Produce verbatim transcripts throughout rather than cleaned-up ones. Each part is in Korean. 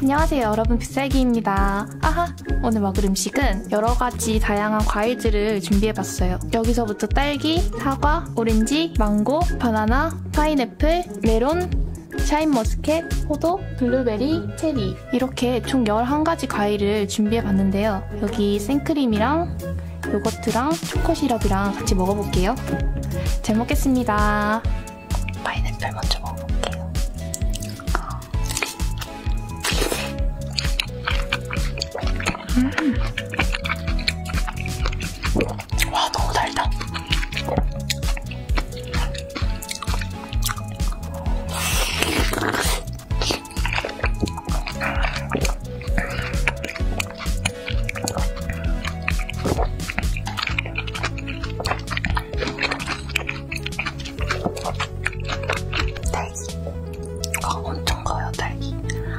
안녕하세요 여러분, 빗살기입니다. 아하! 오늘 먹을 음식은 여러가지 다양한 과일들을 준비해봤어요. 여기서부터 딸기, 사과, 오렌지, 망고, 바나나, 파인애플, 메론, 샤인머스켓, 포도, 블루베리, 체리 이렇게 총 열한 가지 과일을 준비해봤는데요. 여기 생크림이랑 요거트랑 초코시럽이랑 같이 먹어볼게요. 잘 먹겠습니다. 파인애플 먼저 먹어볼게요. 음. 와, 너무 달다. 딸기. 아, 엄청 커요, 딸기.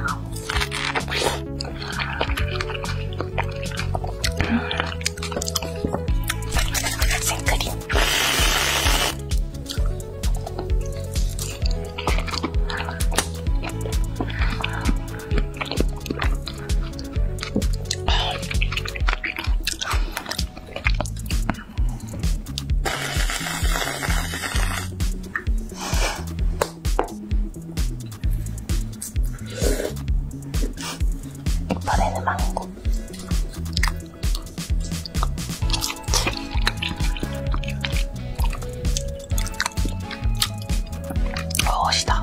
생크림. 이번에는 망고. 어, 멋있다.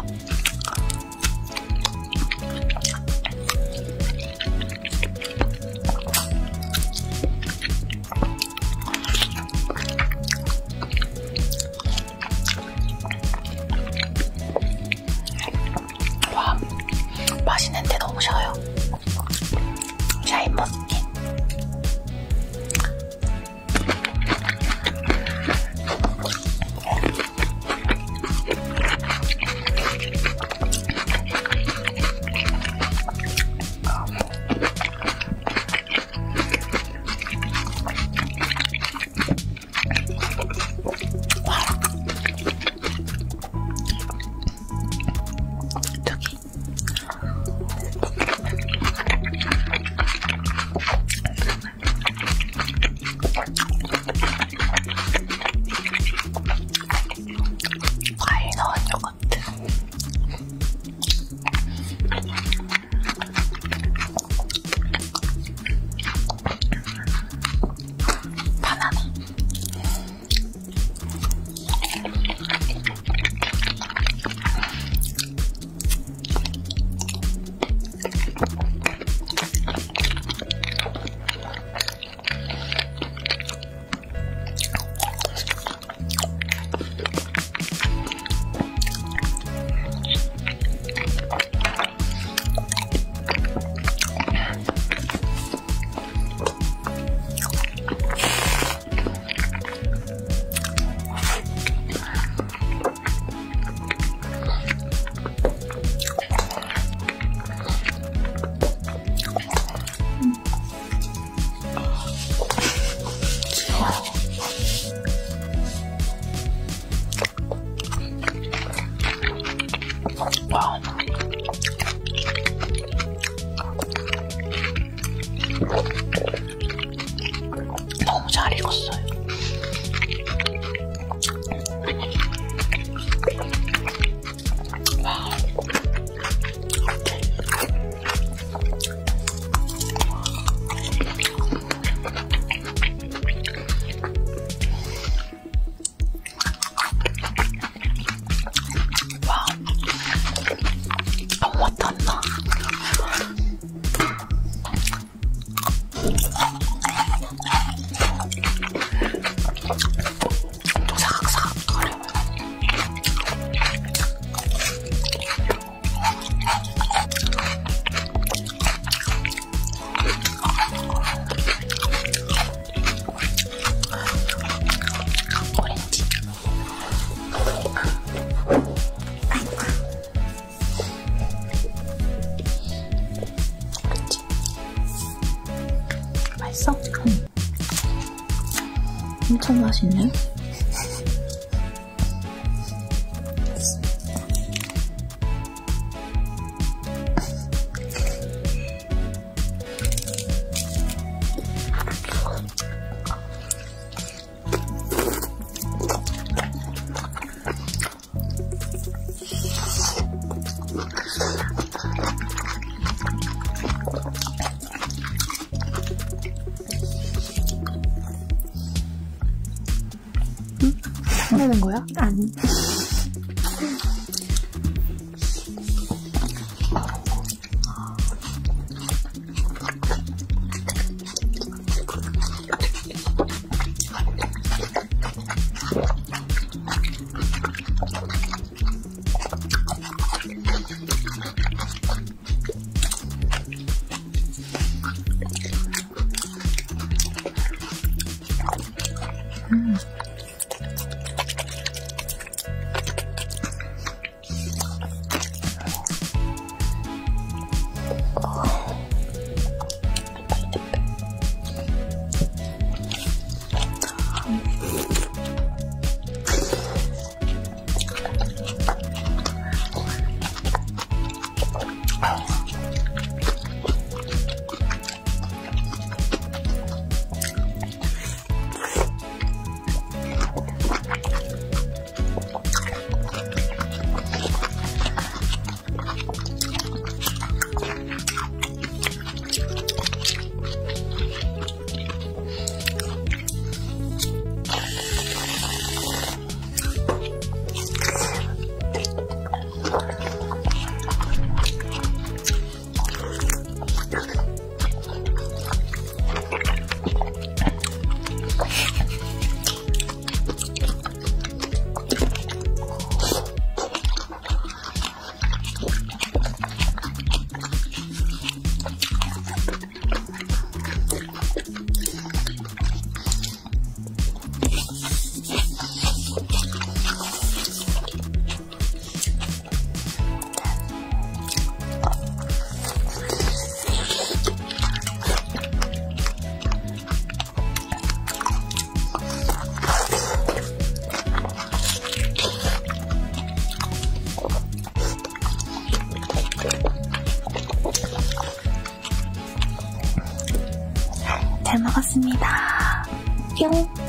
와, 맛있는데 너무 셔요. 샤인머스켓. 과일 넣은 요거트. 바나나. 와. 너무 잘 익었어요. 와. 너무 탔나? 엄청 사각사각 거려요. 오렌지. 맛있어? 응. 엄청 맛있네. 화내는 거야? 아니. 음. 잘 먹었습니다. 뿅.